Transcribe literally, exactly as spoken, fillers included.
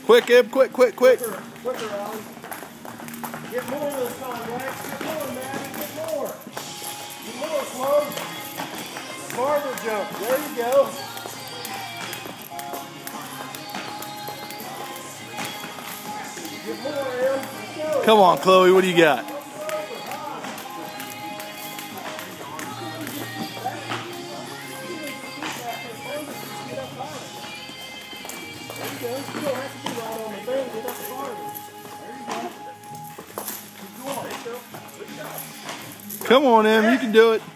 Quick, Ib, quick, quick, quick. Quicker, quicker, Ollie. Get more this time, Wax. Get more, man. Get more. Get more, Flo. Farther jump. There you go. Get more, Em. Let's go. Come on, Chloe, what do you got? Come on, Em, you can do it.